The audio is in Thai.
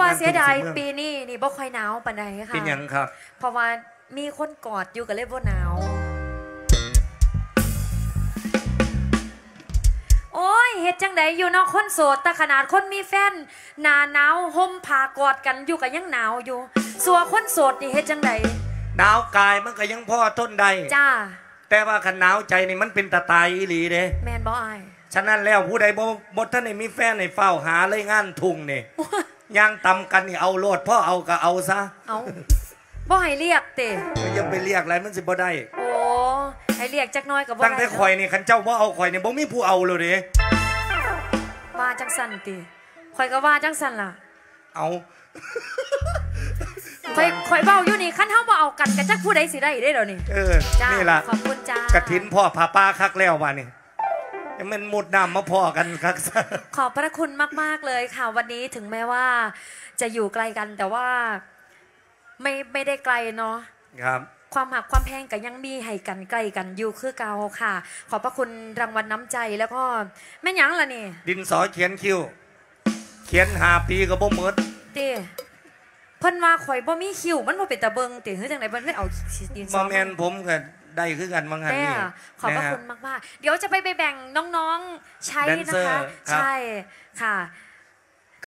ว่าเสียดายปีนี้นี่บ่ค่อยหนาวปานใดค่ะเป็นยังครับเพราะว่ามีคนกอดอยู่กับเลยบ่หนาวโอ้ยเฮ็ดจังไดอยู่เนาะคนโสดแต่ขนาดคนมีแฟนหน้าหนาวห่มผ้ากอดกันอยู่ก็ยังหนาวอยู่สัวคนโสดนี่เฮ็ดจังไดหนาวกายมันก็ยังพอทนได้จ้าแต่ว่าคันหนาวใจนี่มันเป็นตาตายอีหลีเด้แม่นบ่อ้ายฉะนั้นแล้วผู้ใดบ่ท่านได้มีแฟนให้เฝ้าหาเลยงานทุ่งนี่ย่างตำกันนี่เอาโลดพ่อเอาก็เอาซะเอาบ่ให้เรียกเตะอย่าไปเรียกอะไรมันสิบ่ได้โอ้ให้เรียกจักน้อยก็บ่ได้ตั้งแต่ข่อยนี่คันเจ้าบ่เอาข่อยนี่บ่มีผู้เอาเลยเด้ว่าจังสั่นติข่อยก็ว่าจังสั่นล่ะเอาข่อยเว้าอยู่นี่คันเฮาบ่เอากันก็จักผู้ใดสิได้เด้เดี๋ยวนี้นี่ล่ะขอบคุณจ้ากฐินพ่อพาป้าคักแล้วว่านี่มันมุดน้ำมาพอกันครับขอบพระคุณมากๆเลยค่ะวันนี้ถึงแม้ว่าจะอยู่ไกลกันแต่ว่าไม่ได้ไกลเนาะครับความหักความแพงก็ยังมีให้กันใกล้กันอยู่คือเก่าค่ะขอบพระคุณรางวัลน้ำใจแล้วก็แม่หยังล่ะนี่ดินสอเขียนคิ้วเขียน5 ปีก็บ่หมดติเพิ่นว่าข่อยบ่มีคิ้วมันบ่เป็นตาเบิงติคือจังได๋เพิ่นไม่เอาดินสอบ่แม่นผมก็ได้คือกันบางหันนี่ขอบพระคุณมากๆเดี๋ยวจะไปแบ่งน้องๆใช้นะคะใช่ค่ะ